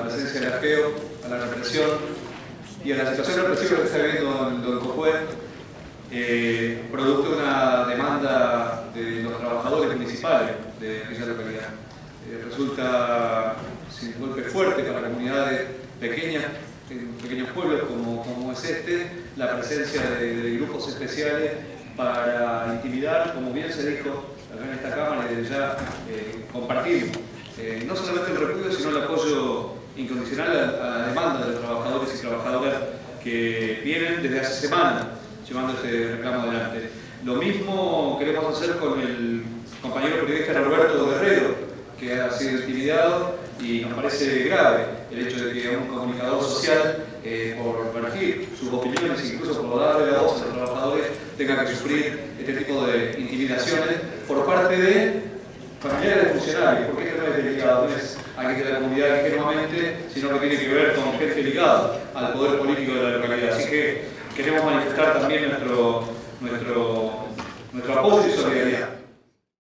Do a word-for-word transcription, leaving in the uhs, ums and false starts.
presencia del arqueo, a la represión y a la situación represiva que se está viendo en Don Cojué, eh, producto de una demanda de los trabajadores municipales de aquella localidad. Eh, resulta sin un golpe fuerte para comunidades pequeñas, en pequeños pueblos como, como es este, la presencia de, de grupos especiales para intimidar, como bien se dijo acá en esta Cámara, y desde ya eh, compartimos eh, no solamente el repudio, sino el apoyo incondicional a, a la demanda de los trabajadores y trabajadoras que vienen desde hace semanas llevando este reclamo adelante. Lo mismo queremos hacer con el compañero periodista Roberto Guerrero, que ha sido intimidado, y nos parece grave el hecho de que un comunicador social, eh, por vertir sus opiniones, incluso por darle la voz a los trabajadores, tenga que sufrir este tipo de intimidaciones por parte de familiares de funcionarios, porque esto no es delicado, no es alguien de la comunidad ingenuamente, sino que tiene que ver con gente ligada al poder político de la localidad. Así que queremos manifestar también nuestro, nuestro, nuestro apoyo y